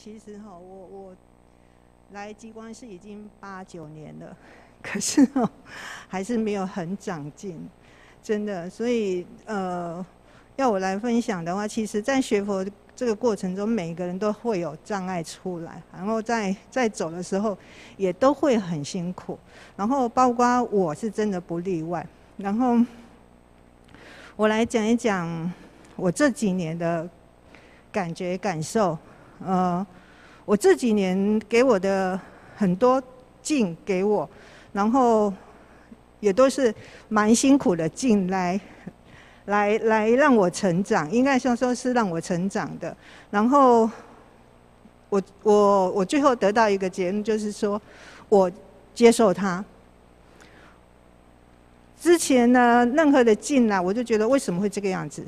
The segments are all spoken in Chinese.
其实哈，我来极光寺已经8、9年了，可是还是没有很长进，真的。所以要我来分享的话，其实在学佛这个过程中，每一个人都会有障碍出来，然后在走的时候也都会很辛苦，然后包括我是真的不例外。然后我来讲一讲我这几年的感觉感受。我这几年给我的很多境给我，然后也都是蛮辛苦的境来让我成长，应该说是让我成长的。然后我最后得到一个结论，就是说我接受它。之前呢，任何的境啊，我就觉得为什么会这个样子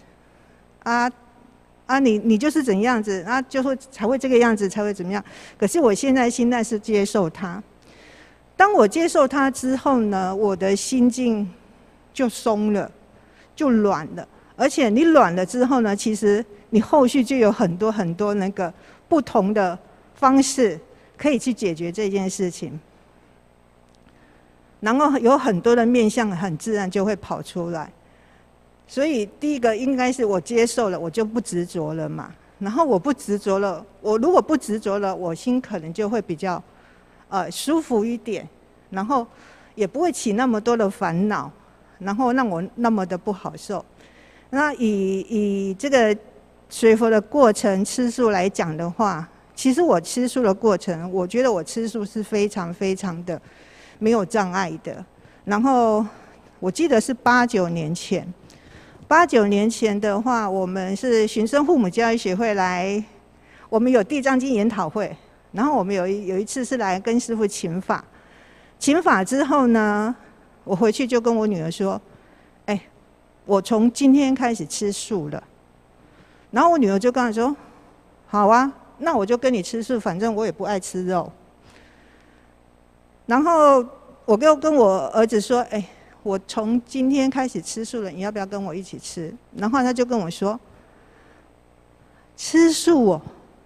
你就是怎样子就会才会这个样子，才会怎么样。可是我现在是接受它。当我接受它之后呢，我的心境就松了，就软了。而且你软了之后呢，其实你后续就有很多很多那个不同的方式可以去解决这件事情。然后有很多的面向很自然就会跑出来。所以第一个应该是我接受了，我就不执着了嘛。然后我不执着了，我如果不执着了，我心可能就会比较舒服一点，然后也不会起那么多的烦恼，然后让我那么的不好受。那以这个学佛的过程吃素来讲的话，其实我吃素的过程，我觉得我吃素是非常非常的没有障碍的。然后我记得是8、9年前。8、9年前的话，我们是寻声父母教育学会来，我们有地藏经研讨会，然后我们有一次是来跟师父请法。请法之后呢，我回去就跟我女儿说：“我从今天开始吃素了。”然后我女儿就跟我说：“好啊，那我就跟你吃素，反正我也不爱吃肉。”然后我就跟我儿子说：“我从今天开始吃素了，你要不要跟我一起吃？”然后他就跟我说：“吃素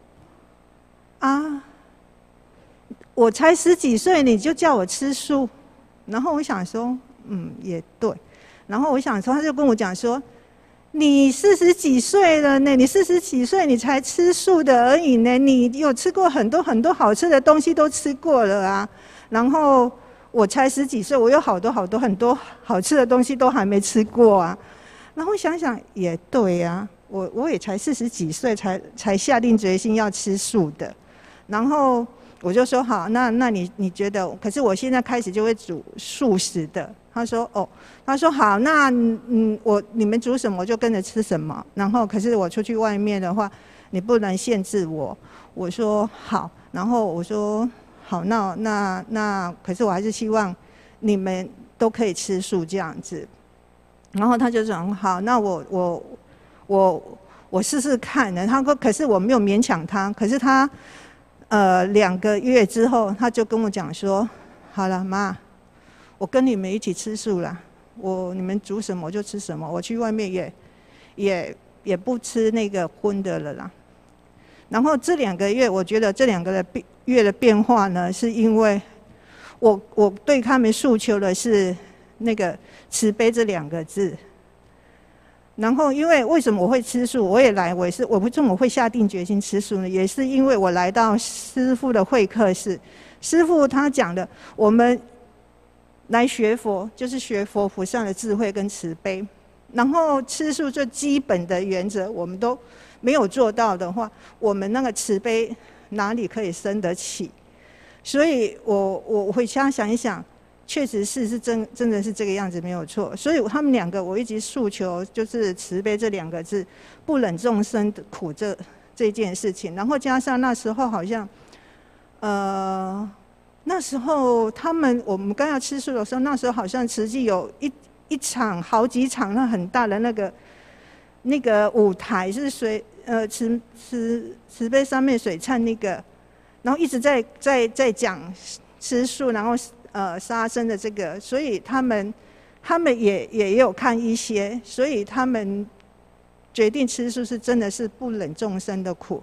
我才10几岁，你就叫我吃素？”然后我想说，也对。然后我想说，他就跟我讲说：“你40几岁了呢，你40几岁你才吃素的而已呢，你有吃过很多很多好吃的东西都吃过了啊。然后我才10几岁，我有很多好吃的东西都还没吃过啊。”然后想想也对啊，我也才40几岁才下定决心要吃素的。然后我就说好，那你觉得？可是我现在开始就会煮素食的。他说好，那你们煮什么我就跟着吃什么。然后可是我出去外面的话，你不能限制我。我说好，然后我说好，那可是我还是希望你们都可以吃素这样子。然后他就说好，那我试试看呢。他说可是我没有勉强他，可是他2个月之后他就跟我讲说：“好了妈，我跟你们一起吃素啦，你们煮什么我就吃什么，我去外面也不吃那个荤的了啦。”然后这2个月，我觉得这2个月的变化呢，是因为我对他们诉求的是那个慈悲这2个字。然后因为什么我会吃素，我为什么会下定决心吃素呢？也是因为我来到师父的会客室，师父他讲的，我们来学佛就是学佛菩萨的智慧跟慈悲。然后吃素最基本的原则我们都没有做到的话，我们那个慈悲哪里可以生得起？所以我回家想一想，确实是真的是这个样子，没有错。所以他们2个我一直诉求就是慈悲这2个字，不忍众生的苦这件事情。然后加上那时候好像那时候我们刚要吃素的时候，那时候好像慈济有一场好几场那很大的那个舞台是慈悲三昧水忏那个，然后一直在讲吃素，然后杀生的这个，所以他们也有看一些，所以他们决定吃素是真的是不忍众生的苦。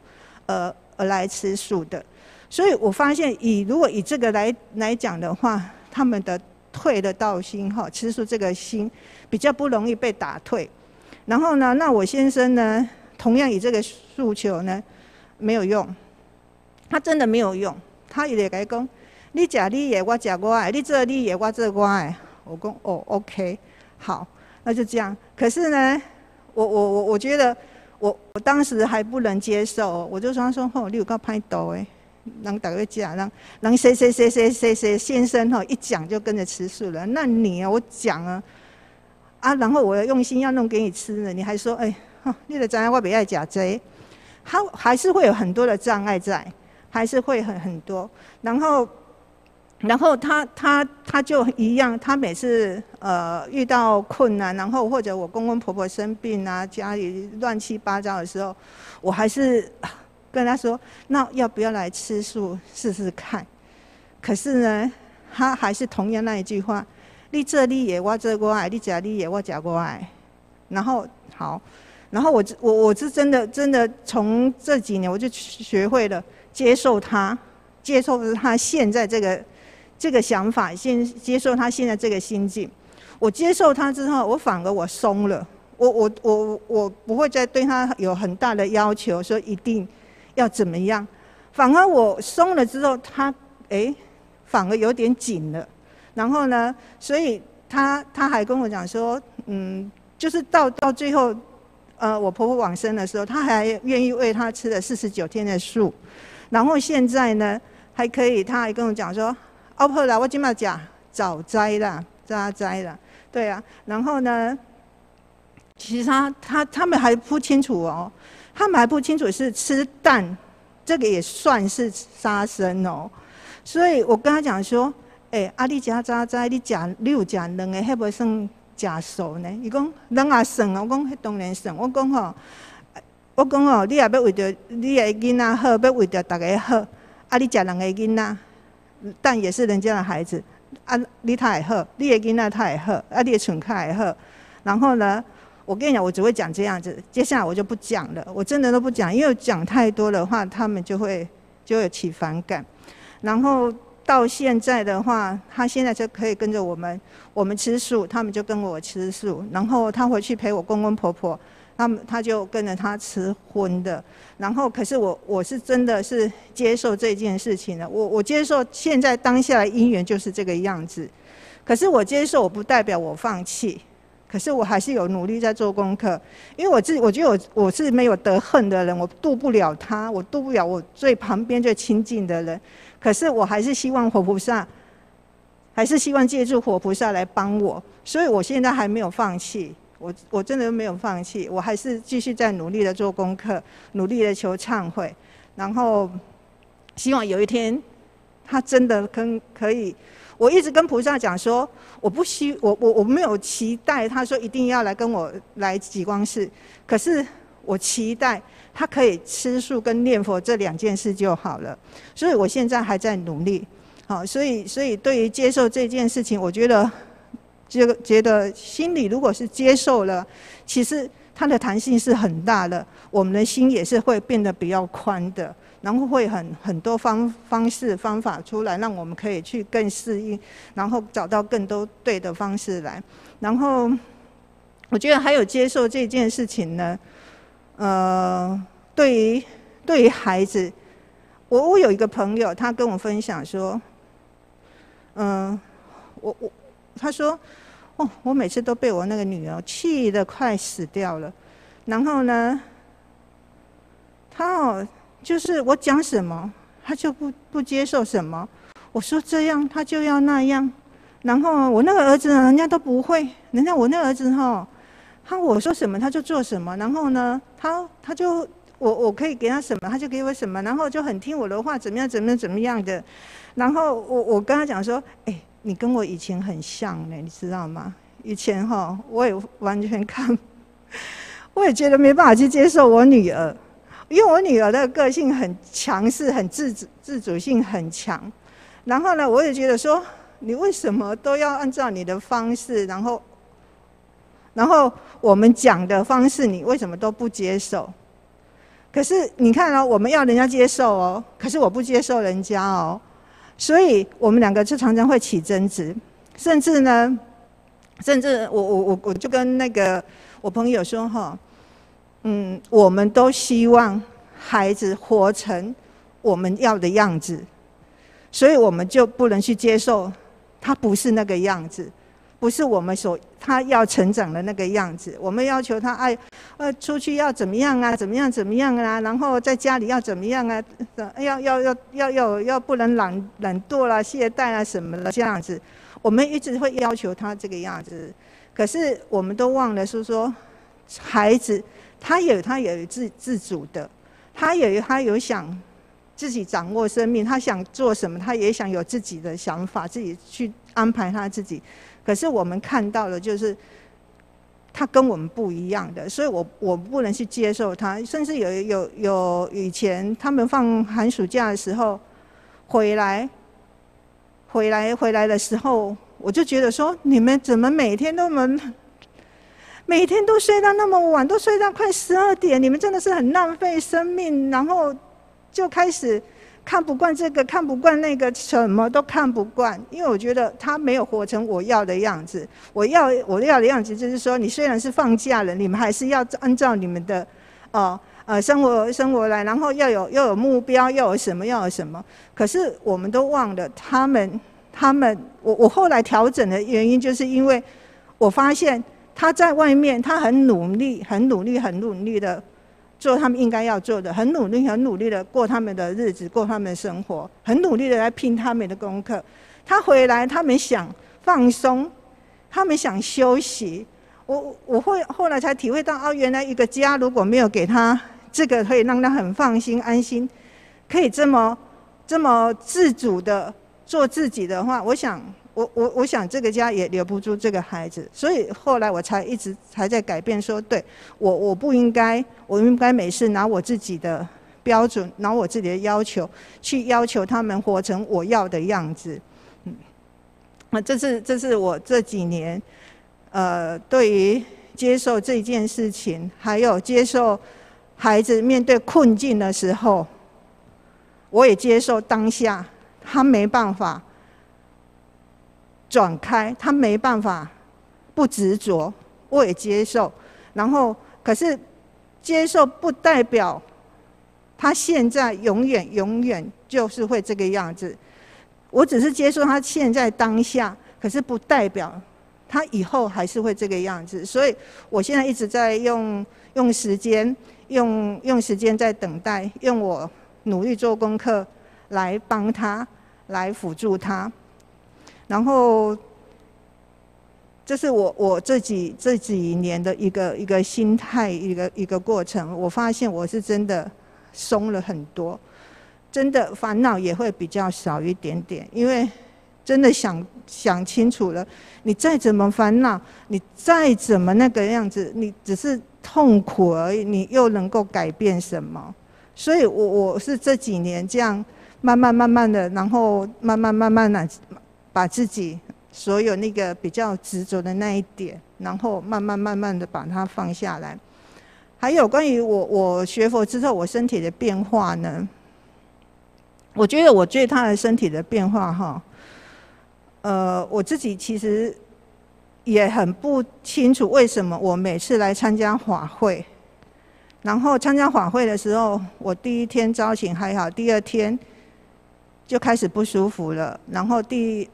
而来吃素的。所以我发现如果以这个来讲的话，他们的退的道心吃素这个心比较不容易被打退。然后呢，那我先生呢，同样以这个诉求呢没有用，他真的没有用。他也跟他讲，你吃你的，我吃我的，你做你的，我做我的。我说哦 ，OK， 好，那就这样。可是呢，我觉得我当时还不能接受，我就说你有够歹毒的，人大家讲，人谁先生一讲就跟着吃素了，那你我讲然后我用心要弄给你吃了，你还说你就知道我不爱吃这，他还是会有很多的障碍在，还是会很多，然后他就一样，他每次遇到困难，然后或者我公公婆婆生病啊，家里乱七八糟的时候，我还是跟他说，那要不要来吃素试试看？可是呢，他还是同样那一句话，你做你的，我做我的，你吃你的，我吃我的。然后好，然后我是真的从这几年我就学会了接受他现在这个想法，接受他现在这个心境。我接受他之后，我反而我松了。我不会再对他有很大的要求，说一定要怎么样。反而我松了之后，他反而有点紧了。然后呢，所以他还跟我讲说，就是到最后，我婆婆往生的时候，他还愿意为他吃了49天的素。然后现在呢，还可以，他还跟我讲说，好啦，我现在吃早斋啦，早斋啦，对啊。然后呢，其实他们还不清楚他们还不清楚是吃蛋，这个也算是杀生所以我跟他讲说，你吃早斋，你有吃卵的，迄不算吃素呢？伊讲人也算，我讲迄当然算。我讲你也要为着你的囡仔好，要为着大家好，你吃人的囡仔，蛋也是人家的孩子，你他也好，你的囡仔他也好，你的存款也好。然后呢，我跟你讲，我只会讲这样子，接下来我就不讲了，我真的都不讲，因为讲太多的话，他们就会起反感。然后到现在的话，他现在就可以跟着我们吃素，他们就跟我吃素。然后他回去陪我公公婆婆，他就跟着他吃荤的。然后可是我是真的是接受这件事情的，我接受现在当下的因缘就是这个样子。可是我接受，我不代表我放弃，可是我还是有努力在做功课，因为我觉得我是没有得恨的人，我渡不了他，我渡不了我最旁边最亲近的人。可是我还是希望活菩萨，还是希望借助活菩萨来帮我，所以我现在还没有放弃。我真的没有放弃，我还是继续在努力的做功课，努力的求忏悔，然后希望有一天他真的可以。我一直跟菩萨讲说，我没有期待他说一定要来跟我来极光寺，可是我期待他可以吃素跟念佛这2件事就好了。所以我现在还在努力，好，所以对于接受这件事情，我觉得心里如果是接受了，其实它的弹性是很大的，我们的心也是会变得比较宽的，然后会很多方式方法出来，让我们可以去更适应，然后找到更多对的方式来。然后我觉得还有接受这件事情呢，对于孩子，我有一个朋友，他跟我分享说，他说，我每次都被我那个女儿气得快死掉了。然后呢，他就是我讲什么，他就不接受什么。我说这样，他就要那样。然后我那个儿子呢，人家都不会，我那个儿子我说什么他就做什么。然后呢，他就我可以给他什么，他就给我什么，然后就很听我的话，怎么样的。然后我跟他讲说，你跟我以前很像呢，你知道吗？以前我也完全我也觉得没办法去接受我女儿，因为我女儿的个性很强势，很自主性很强。然后呢，我也觉得说，你为什么都要按照你的方式，然后我们讲的方式，你为什么都不接受？ 可是你看哦，我们要人家接受哦，可是我不接受人家哦，所以我们两个就常常会起争执，甚至我就跟那个我朋友说哈，我们都希望孩子活成我们要的样子，所以我们就不能去接受他不是那个样子，不是我们他要成长的那个样子。我们要求他出去要怎么样啊，怎么样啊，然后在家里要怎么样啊，要不能懒惰啦、懈怠啦什么的这样子。我们一直会要求他这个样子，可是我们都忘了说孩子他有自主的，他有想自己掌握生命，他想做什么，他也想有自己的想法，自己去安排他自己。可是我们看到的就是他跟我们不一样的，所以我不能去接受他。甚至有以前他们放寒暑假的时候回来的时候，我就觉得说，你们怎么每天都睡到那么晚，都睡到快12点，你们真的是很浪费生命。然后就开始看不惯这个，看不惯那个，什么都看不惯。因为我觉得他没有活成我要的样子。我要的样子就是说，你虽然是放假了，你们还是要按照你们的生活来，然后要有目标，要有什么。可是我们都忘了他们，我后来调整的原因，就是因为我发现他在外面，他很努力的做他们应该要做的，很努力的过他们的日子，过他们的生活，很努力的来拼他们的功课。他回来，他们想放松，他们想休息。我后来才体会到，原来一个家如果没有给他这个可以让他很放心安心，可以这么自主的做自己的话，我想这个家也留不住这个孩子。所以后来我一直在改变，说对，我应该每次拿我自己的标准，拿我自己的要求去要求他们活成我要的样子。这是我这几年对于接受这件事情，还有接受孩子面对困境的时候，我也接受当下他没办法转开，他没办法不执着，我也接受。然后可是接受不代表他现在永远就是会这个样子。我只是接受他现在当下，可是不代表他以后还是会这个样子。所以我现在一直在用时间在等待，用我努力做功课来帮他，来辅助他。然后这是我这几年的一个心态，一个过程。我发现我是真的松了很多，真的烦恼也会比较少一点点，因为真的想清楚了，你再怎么烦恼，你再怎么那个样子，你只是痛苦而已，你又能够改变什么？所以我是这几年这样慢慢的，然后慢慢的把自己所有那个比较执着的那一点，然后慢慢的把它放下来。还有关于我学佛之后我身体的变化呢，我觉得我最大的身体的变化哈，我自己其实也很不清楚为什么我每次来参加法会，然后参加法会的时候，我第一天招请还好，第2天就开始不舒服了，然后第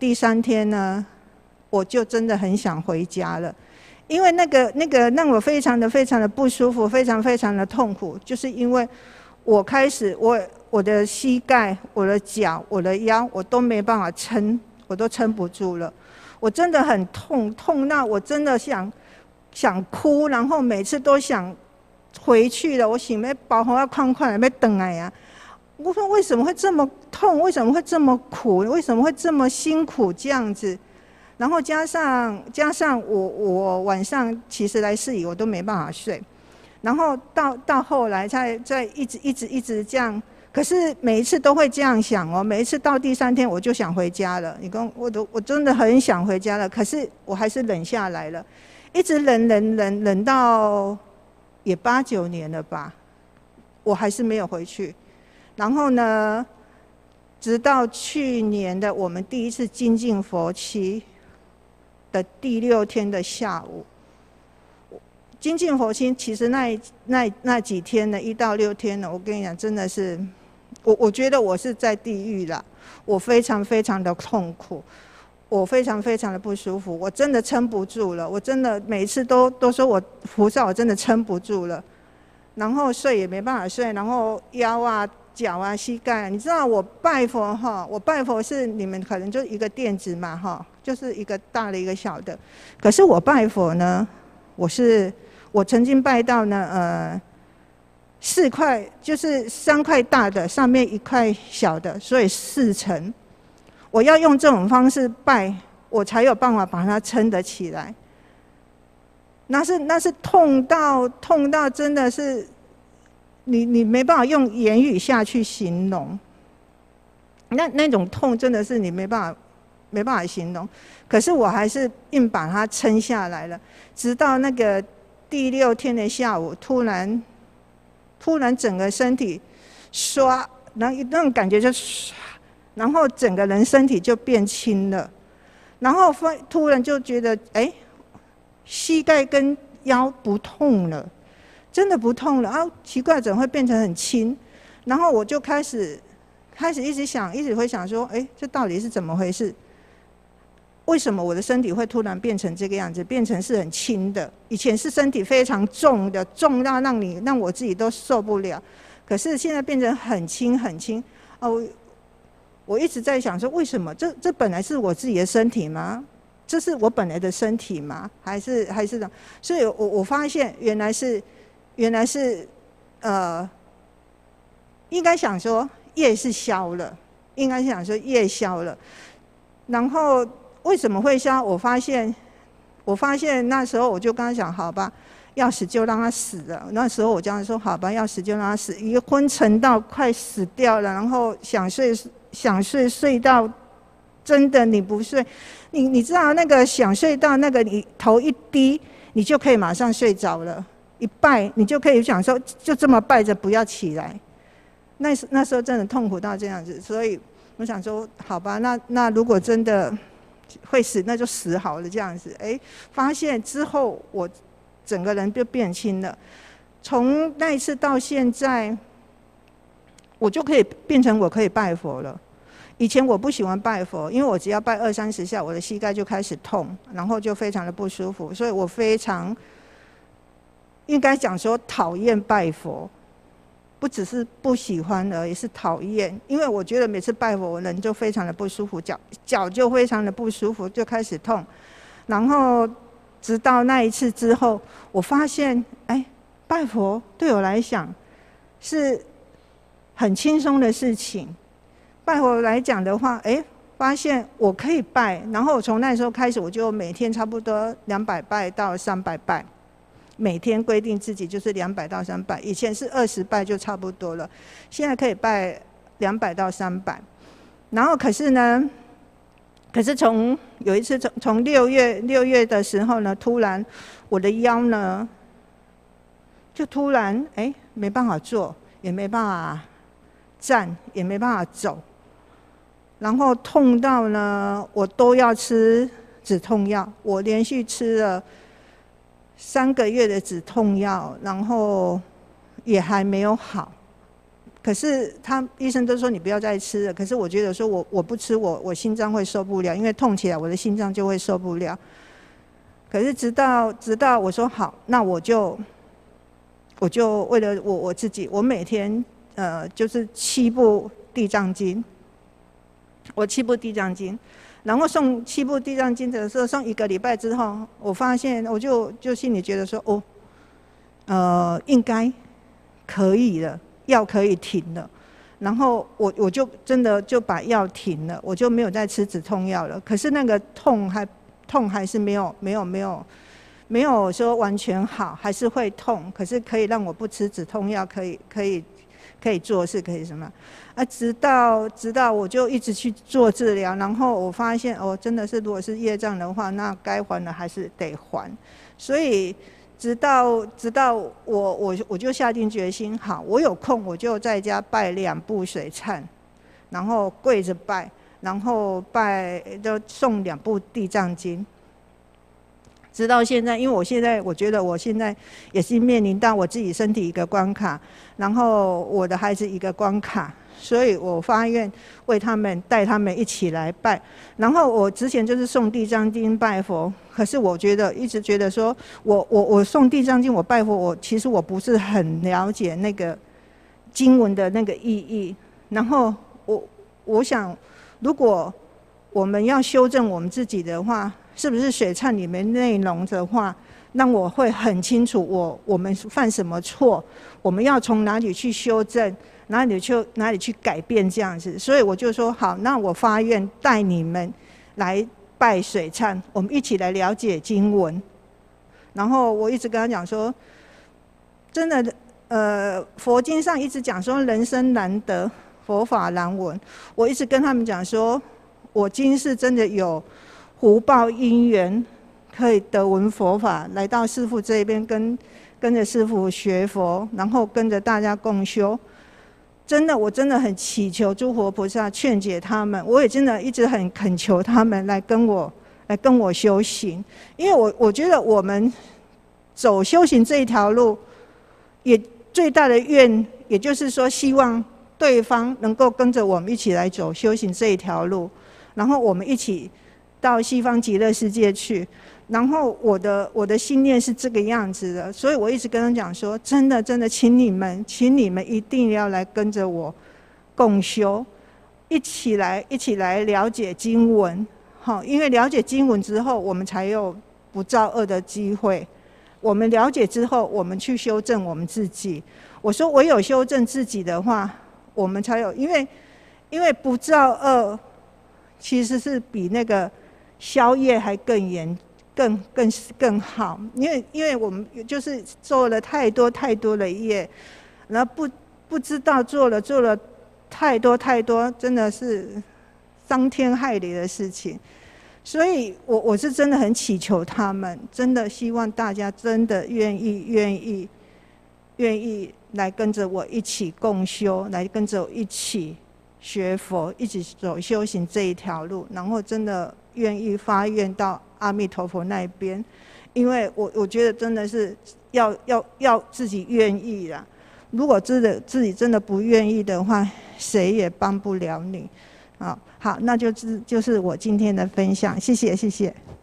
3天呢，我就真的很想回家了，因为那个让我非常的不舒服，非常的痛苦，就是因为我开始我的膝盖、我的脚、我的腰，我都没办法撑，我都撑不住了，我真的很痛到我真的想哭，然后每次都想回去了，我想要包好快要回来呀。我说为什么会这么痛？为什么会这么苦？为什么会这么辛苦这样子？然后加上我晚上其实来市里我都没办法睡，然后到后来再一直这样，可是每一次都会这样想哦，每一次到第3天我就想回家了。我真的很想回家了，可是我还是忍下来了，一直忍到也8、9年了吧。 我还是没有回去。然后呢，直到去年的我们第一次精进佛期的第6天的下午，精进佛期其实那几天呢，1到6天呢，我跟你讲，真的是，我觉得我是在地狱啦，我非常非常的痛苦，我非常非常的不舒服，我真的撑不住了，我真的每次都说我菩萨，我真的撑不住了，然后睡也没办法睡，然后腰啊、脚啊、膝盖啊，你知道我拜佛哈，我拜佛是你们可能就一个垫子嘛哈，就是一个大的一个小的，可是我拜佛呢，我曾经拜到呢4块，就是3块大的，上面1块小的，所以4层。我要用这种方式拜，我才有办法把它撑得起来。那是痛到真的是，你没办法用言语下去形容。那种痛真的是你没办法形容。可是我还是硬把它撑下来了，直到那个第6天的下午，突然整个身体刷，然后那种感觉就刷，然后整个人身体就变轻了，然后突然就觉得膝盖跟腰不痛了，真的不痛了啊！奇怪，怎么会变成很轻？然后我就开始一直会想说，这到底是怎么回事？为什么我的身体会突然变成这个样子？变成是很轻的，以前是身体非常重的，重到让我自己都受不了。可是现在变成很轻很轻哦。我一直在想说，为什么这本来是我自己的身体吗？这是我本来的身体吗？还是怎么？所以我发现原来是应该想说业是消了，应该想说业消了，然后。为什么会消？我发现那时候我就跟他讲，好吧，要死就让他死了。那时候我这样说，好吧，要死就让他死，一个昏沉到快死掉了，然后想睡到真的你不睡，你知道那个想睡到那个你头一低，你就可以马上睡着了，一拜你就可以想说就这么拜着不要起来。那时候真的痛苦到这样子，所以我想说，好吧，那如果真的。会死那就死好了，这样子，发现之后我整个人就变轻了。从那一次到现在，我就可以变成我可以拜佛了。以前我不喜欢拜佛，因为我只要拜20-30下，我的膝盖就开始痛，然后就非常的不舒服，所以我非常应该讲说讨厌拜佛。不只是不喜欢而已，是讨厌，因为我觉得每次拜佛，我人就非常的不舒服，脚就非常的不舒服，就开始痛。然后直到那一次之后，我发现，拜佛对我来讲是很轻松的事情。拜佛来讲的话，发现我可以拜，然后从那时候开始，我就每天差不多200拜到300拜。每天规定自己就是200到300，以前是20拜就差不多了，现在可以拜200到300。然后可是从有一次从6月的时候呢，突然我的腰呢就突然没办法坐，也没办法站，也没办法走，然后痛到呢我都要吃止痛药，我连续吃了3个月的止痛药，然后也还没有好。可是医生都说你不要再吃了，可是我觉得说我不吃我心脏会受不了，因为痛起来我的心脏就会受不了。可是直到我说好，那我就为了我自己，我每天就是7部地藏经，我7部地藏经。然后诵7部地藏经的时候，诵1个礼拜之后，我发现我就心里觉得说，应该可以了，药可以停了。然后我就真的就把药停了，我就没有再吃止痛药了。可是那个痛还是没有说完全好，还是会痛。可是可以让我不吃止痛药，可以做事，可以什么？直到我就一直去做治疗，然后我发现真的是如果是业障的话，那该还的还是得还。所以直到我就下定决心，好，我有空我就在家拜2部水忏，然后跪着拜，然后就诵2部地藏经。直到现在，因为我觉得我现在也是面临到我自己身体一个关卡，然后我的孩子一个关卡，所以我发愿为他们带他们一起来拜。然后我之前就是诵地藏经拜佛，可是我一直觉得说，我诵地藏经我拜佛，其实我不是很了解那个经文的那个意义。然后我想，如果我们要修正我们自己的话，是不是水忏里面内容的话，让我会很清楚我们犯什么错，我们要从哪里去修正，哪里去改变这样子。所以我就说好，那我发愿带你们来拜水忏，我们一起来了解经文。然后我一直跟他讲说，真的，佛经上一直讲说人生难得，佛法难闻。我一直跟他们讲说，我今世真的有福报因缘，可以得闻佛法，来到师父这边跟着师父学佛，然后跟着大家共修。真的，我真的很祈求诸佛菩萨劝解他们，我也真的一直很恳求他们来跟我修行，因为我觉得我们走修行这一条路，也最大的愿，也就是说希望对方能够跟着我们一起来走修行这一条路，然后我们一起到西方极乐世界去。然后我的信念是这个样子的，所以我一直跟他讲说，真的，请你们一定要来跟着我共修，一起来了解经文，因为了解经文之后，我们才有不造恶的机会。我们了解之后，我们去修正我们自己。我说，唯有修正自己的话，我们才有，因为不造恶，其实是比那个消业还更好，因为我们就是做了太多的业，然后不知道做了太多，真的是伤天害理的事情。所以我是真的很祈求他们，真的希望大家真的愿意来跟着我一起共修，来跟着我一起学佛，一起走修行这一条路，然后真的愿意发愿到阿弥陀佛那边。因为我觉得真的是要自己愿意啦，如果自己真的不愿意的话，谁也帮不了你。好，那就是我今天的分享，谢谢。